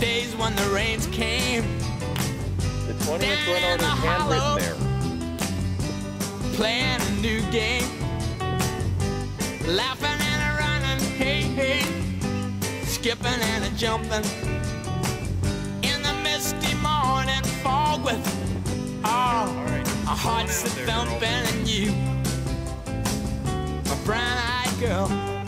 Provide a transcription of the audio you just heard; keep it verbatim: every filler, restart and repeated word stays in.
days when the rains came. The twenty inch run order is handwritten there. Playing a new game, laughing and a running, hey, hey, skipping and a jumping in the misty morning fog with oh, right. our hearts a thumping and you, a brown-eyed girl.